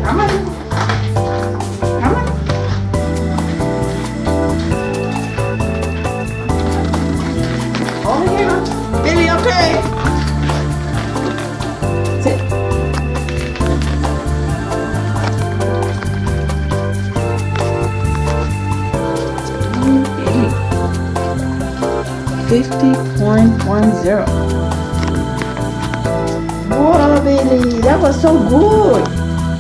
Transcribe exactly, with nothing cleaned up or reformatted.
Come on. Come on. Over here. Billy, okay? Sit. fifty point one zero. Whoa, Billy, that was so good.